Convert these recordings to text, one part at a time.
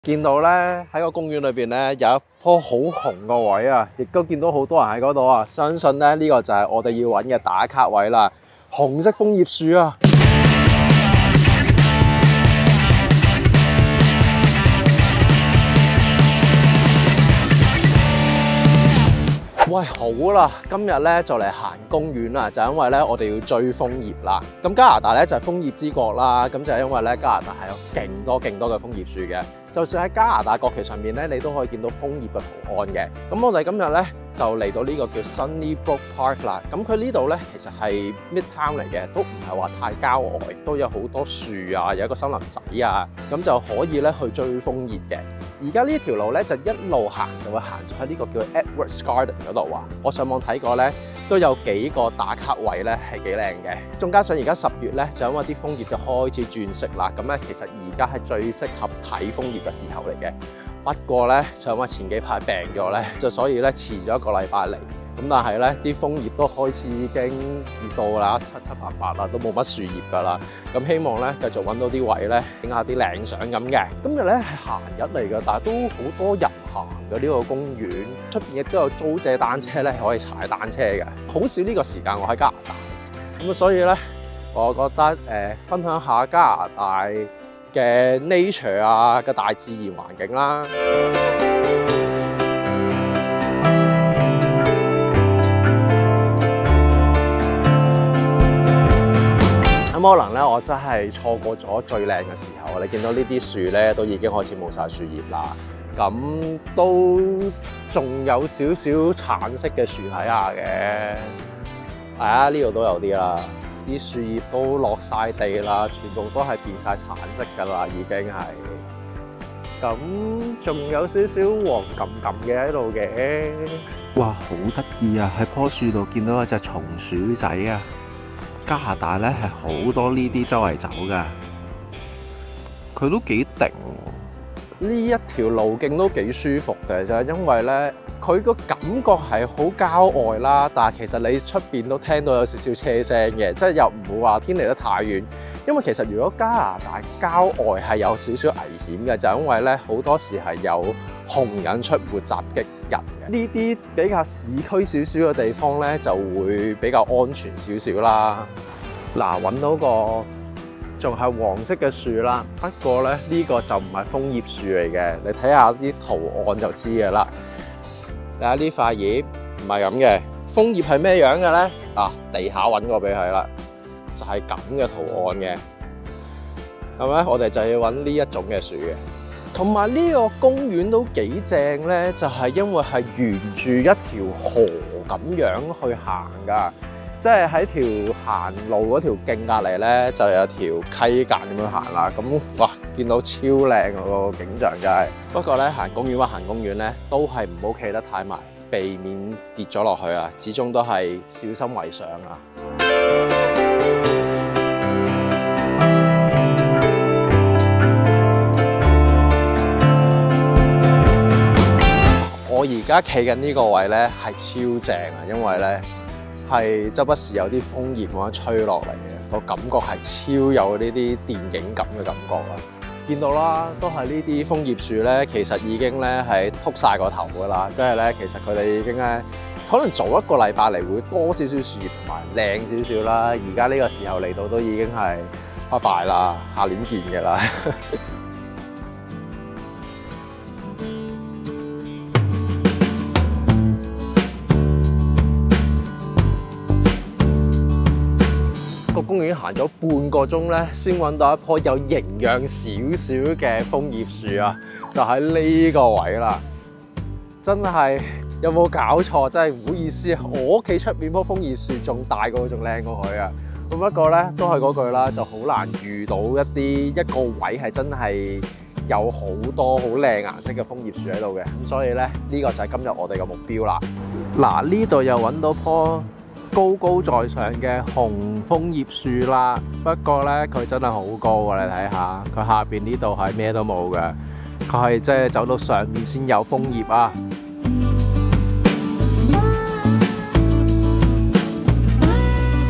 見到咧喺個公園裏邊咧有一棵好紅嘅位啊，亦都見到好多人喺嗰度啊。相信咧呢個就係我哋要揾嘅打卡位啦。紅色楓葉樹啊！喂，好啦，今日咧就嚟行公園啦，就因為咧我哋要追楓葉啦。咁加拿大咧就係楓葉之國啦，咁就係因為咧加拿大係有勁多嘅楓葉樹嘅。就算喺加拿大國旗上面咧，你都可以見到楓葉嘅圖案嘅。咁我哋今日咧就嚟到呢個叫 Sunnybrook Park 啦。咁佢呢度咧其實係 Midtown 嚟嘅，都唔係話太郊外，都有好多樹啊，有一個森林仔啊，咁就可以咧去追楓葉嘅。而家呢條路咧就一路行就會行上去呢個叫 Edwards Garden 嗰度啊。我上網睇過咧，都有幾個打卡位咧係幾靚嘅。仲加上而家10月咧，就因為啲楓葉就開始轉色啦，咁咧其實而家係最適合睇楓葉嘅時候嚟嘅。不過咧，就因為前幾排病咗咧，就所以咧遲咗1個禮拜嚟。咁但係咧，啲楓葉都開始已經熱到啦，七八八啦，都冇乜樹葉㗎啦。咁希望咧繼續揾到啲位咧，影下啲靚相咁嘅。今日咧係閒日嚟嘅，但係都好多人行嘅呢個公園。出邊亦都有租借單車咧，可以踩單車嘅。好少呢個時間我喺加拿大，咁所以咧，我覺得分享下加拿大嘅 nature 啊嘅大自然環境啦。咁可能咧，我真係錯過咗最靚嘅時候。你見到呢啲樹咧，都已經開始冇晒樹葉啦。咁都仲有少少橙色嘅樹睇下嘅。係啊，呢度都有啲啦。啲樹葉都落晒地啦，全部都係變晒橙色㗎啦，已經係。咁仲有少少黃冚冚嘅喺度嘅。 哇，好得意啊！喺棵樹度見到有隻松鼠仔啊！加拿大咧係好多呢啲周圍走噶，佢都幾定喎。 呢一條路徑都幾舒服嘅，就係因為咧，佢個感覺係好郊外啦，但係其實你出邊都聽到有少少車聲嘅，即係又唔會話偏離得太遠。因為其實如果加拿大郊外係有少少危險嘅，就因為咧好多時係有熊人出沒襲擊人嘅。呢啲比較市區少少嘅地方咧，就會比較安全少少啦。嗱，揾到個仲係黃色嘅樹啦，不過咧呢個就唔係楓葉樹嚟嘅，你睇下啲圖案就知嘅啦。睇下呢塊葉唔係咁嘅，楓葉係咩樣嘅咧？地下揾個俾佢啦，就係咁嘅圖案嘅。咁咧，我哋就要揾呢一種嘅樹嘅。同埋呢個公園都幾正咧，就係因為係沿住一條河咁樣去行噶。即係喺條行路嗰條徑隔離咧，就有條溪澗咁樣行啦。咁哇，見到超靚個景象真係。不過咧，行公園或行公園咧，都係唔好企得太埋，避免跌咗落去啊。始終都係小心為上啊。我而家企緊呢個位咧係超正啊，因為咧係周不時有啲楓葉咁樣吹落嚟嘅，個感覺係超有呢啲電影感嘅感覺啊！見到啦，都係呢啲楓葉樹咧，其實已經咧係禿晒個頭噶啦，即係咧其實佢哋已經咧可能早1個禮拜嚟會多少少樹葉同埋靚少少啦，而家呢個時候嚟到都已經係拜拜啦，下年見嘅啦。個公園行咗半個鐘咧，先揾到一棵有營養少少嘅楓葉樹啊！就喺呢個位啦，真係有冇搞錯？真係唔好意思啊！我屋企出面棵楓葉樹仲大過，仲靚過佢啊！咁不過咧，都係嗰句啦，就好難遇到一個位係真係有好多好靚顏色嘅楓葉樹喺度嘅。咁所以咧，呢個就係今日我哋嘅目標啦。嗱，呢度又揾到棵高高在上嘅紅楓葉樹啦，不過咧佢真係好高啊！你睇下，佢下邊呢度係咩都冇嘅，佢係即係走到上面先有楓葉啊！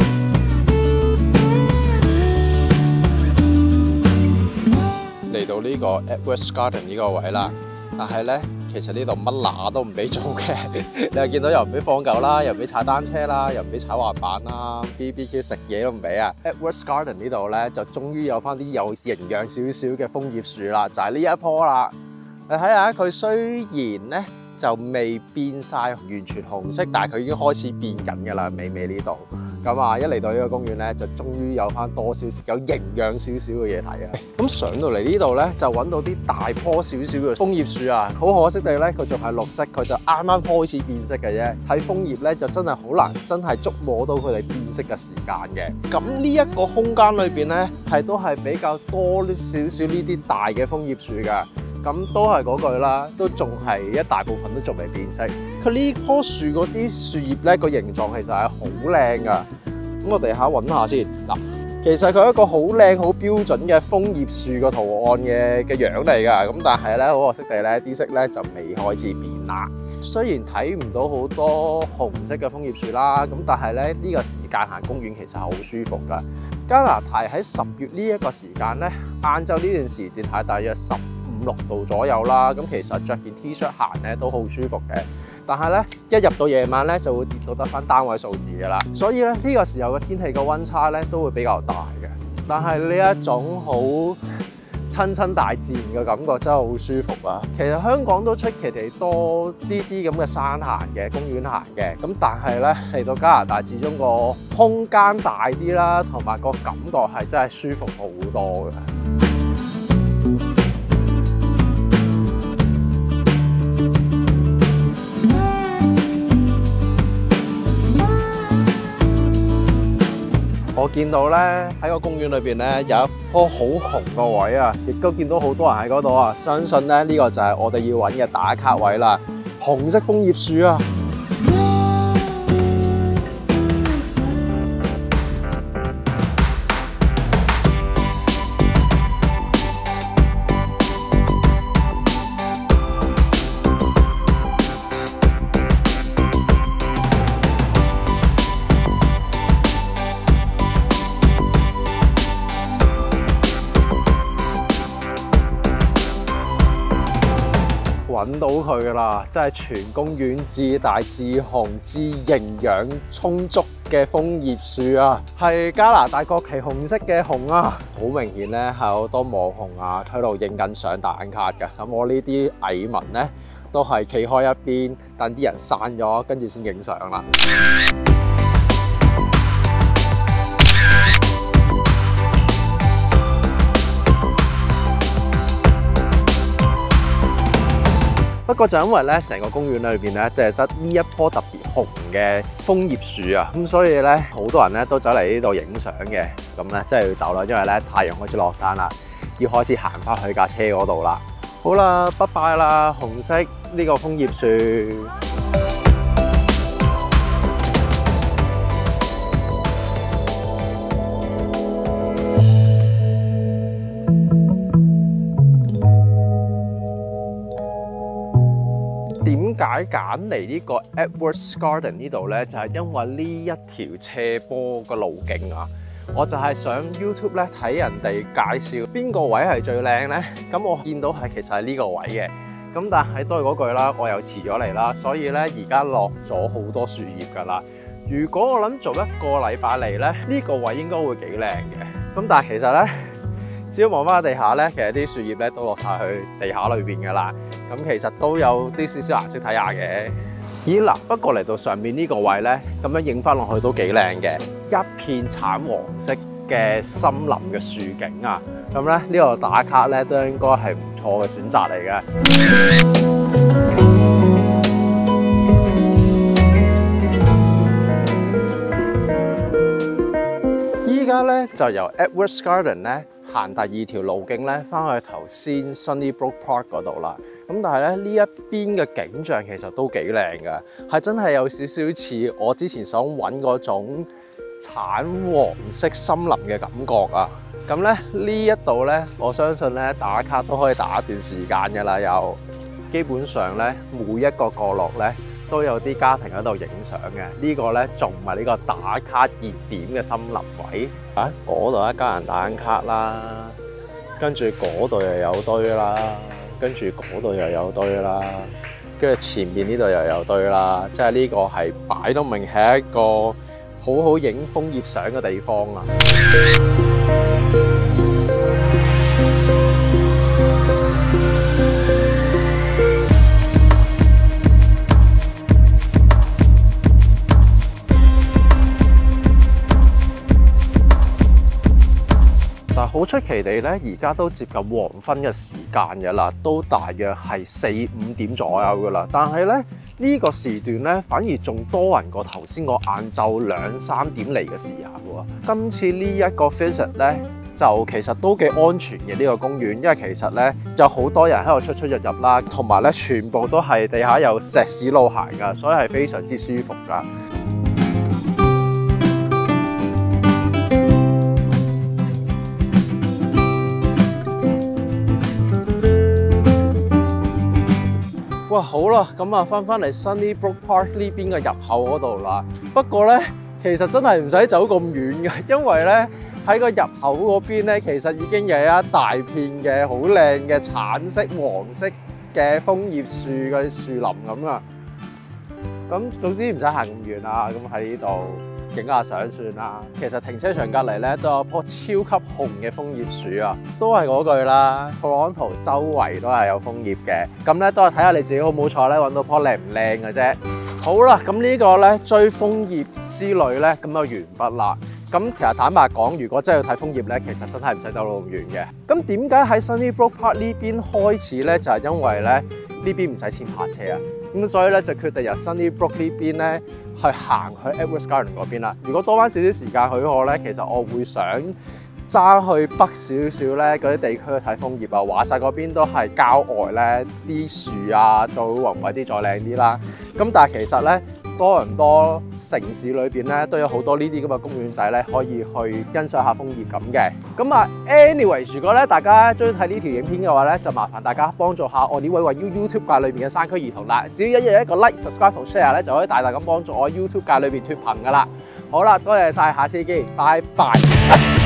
嚟到呢呢個 Edwards Garden 呢個位啦，但係咧其實呢度乜乸都唔俾做嘅，你又見到又唔俾放狗啦，又唔俾踩單車啦，又唔俾踩滑板啦 ，BBQ 食嘢都唔俾啊。Edwards Garden 呢度咧就終於有翻啲有營養少少嘅楓葉樹啦，就係呢一棵啦。你睇下佢雖然咧就未變晒完全紅色，但係佢已經開始變緊㗎啦，尾呢度。咁啊，一嚟到呢個公園咧，就終於有翻多少少有營養少少嘅嘢睇啊！咁上到嚟呢度咧，就揾到啲大棵少少嘅楓葉樹啊，好可惜地咧，佢仲係綠色，佢就啱啱開始變色嘅啫。睇楓葉咧，就真係好難真係觸摸到佢哋變色嘅時間嘅。咁呢一個空間裏邊咧，都係比較多少少呢啲大嘅楓葉樹㗎。咁都係嗰句啦，都仲係一大部分都仲未變色。佢呢棵樹嗰啲樹葉咧，個形狀其實係好靚噶。咁我哋下揾下先。嗱，其實佢係一個好靚、好標準嘅楓葉樹個圖案嘅樣嚟㗎。咁但係咧，好可惜地咧，啲色咧就未開始變啦。雖然睇唔到好多紅色嘅楓葉樹啦，咁但係咧呢個時間行公園其實係好舒服㗎。加拿大喺10月呢一個時間咧，晏晝呢段時段係大約15-16度左右啦，咁其實着件 T 恤行咧都好舒服嘅。但係咧一入到夜晚咧就會跌到得翻單位數字㗎啦，所以咧呢個時候嘅天氣個溫差咧都會比較大嘅。但係呢一種好親大自然嘅感覺真係好舒服啊！其實香港都出奇地多呢啲咁嘅山行嘅公園行嘅，咁但係咧嚟到加拿大始終個空間大啲啦，同埋個感覺係真係舒服好多嘅。我見到咧喺個公園裏邊咧有一棵好紅個位啊，亦都見到好多人喺嗰度啊。相信咧呢個就係我哋要揾嘅打卡位啦，紅色楓葉樹啊！揾到佢㗎啦，真係全公園至大至紅至營養充足嘅楓葉樹啊，係加拿大國旗紅色嘅紅啊，好明顯咧係好多網紅啊喺度影緊相打緊卡㗎。咁我呢啲蟻民咧都係企開一邊，等啲人散咗，跟住先影相啦。不過就因為咧，成個公園裏邊咧，就係得呢一棵特別紅嘅楓葉樹啊，咁所以咧，好多人咧都走嚟呢度影相嘅。咁咧，真係要走啦，因為咧太陽開始落山啦，要開始行翻去架車嗰度啦。好啦，拜拜啦，紅色呢個楓葉樹。點解揀嚟呢個 Edwards Garden 呢度咧？就係因為呢一條斜坡嘅路徑啊！我就係上 YouTube 咧睇人哋介紹邊個位係最靚咧。咁我見到係其實係呢個位嘅。咁但係都係嗰句啦，我又遲咗嚟啦，所以咧而家落咗好多樹葉㗎啦。如果我諗做一個禮拜嚟咧，呢個位應該會幾靚嘅。咁但係其實咧，只要望翻地下咧，其實啲樹葉咧都落晒去地下裏邊㗎啦。咁其實都有啲少少顏色睇下嘅。咦嗱，不過嚟到上面呢個位咧，咁樣影翻落去都幾靚嘅，一片橙黃色嘅森林嘅樹景啊。咁咧呢度打卡咧都應該係唔錯嘅選擇嚟嘅。依家咧就由 Edwards Garden 咧行第二條路徑咧，翻去頭先 Sunnybrook Park 嗰度啦。咁但係咧呢一邊嘅景象其實都幾靚㗎，係真係有少少似我之前想揾嗰種橙黃色森林嘅感覺啊！咁咧呢一度咧，我相信咧打卡都可以打一段時間㗎啦。又基本上咧每一個角落咧都有啲家庭喺度影相嘅。呢個咧仲唔係呢個打卡熱點嘅森林位啊？嗰度一家人打緊卡啦。 跟住嗰度又有堆啦，跟住嗰度又有堆啦，跟住前面呢度又有堆啦，即係呢個係擺到明係一個好好影楓葉相嘅地方啊！但係好出奇地咧，而家都接近黃昏嘅時間嘅啦，都大約係4、5點左右嘅啦。但係咧呢個時段咧，反而仲多人過頭先我晏晝2、3點嚟嘅時候喎。今次呢一個 visit 咧，就其實都幾安全嘅呢個公園，因為其實咧有好多人喺度出入入啦，同埋咧全部都係地下有石屎路行㗎，所以係非常之舒服㗎。哇，好啦，咁啊翻嚟 Sunnybrook Park 呢邊嘅入口嗰度啦。不過咧，其實真係唔使走咁遠嘅，因為咧喺個入口嗰邊咧，其實已經有一大片嘅好靚嘅橙色、黃色嘅楓葉樹嘅樹林咁啊。咁總之唔使行咁遠啦，咁喺呢度影下相算啦。其實停車場隔離咧都有棵超級紅嘅楓葉樹啊，都係嗰句啦。Toronto 周圍都係有楓葉嘅，咁咧都係睇下你自己好唔好彩咧，揾到棵靚唔靚嘅啫。好啦，咁呢個咧追楓葉之旅咧，咁就完畢啦。咁其實坦白講，如果真係要睇楓葉咧，其實真係唔使走到咁遠嘅。咁點解喺 Sunnybrook Park 呢邊開始咧？就係因為咧呢邊唔使錢泊車啊。咁所以咧就決定由 Sunnybrook 呢邊咧去行去 Edwards Garden 嗰邊啦。如果多翻少少時間許可咧，其實我會想揸去北少少咧嗰啲地區去睇楓葉啊。話晒嗰邊都係郊外咧，啲樹啊再會宏偉啲，再靚啲啦。咁但係其實咧多倫多城市裏邊咧都有好多呢啲咁嘅公園仔咧，可以去欣賞下楓葉咁嘅。咁啊 ，anyway， 如果咧大家中意睇呢條影片嘅話咧，就麻煩大家幫助下我呢位 YouTube 界裏邊嘅山區兒童啦。只要一日一個 like、subscribe 同 share 咧，就可以大大咁幫助我 YouTube 界裏邊脫貧噶啦。好啦，多謝晒，下次見，拜拜。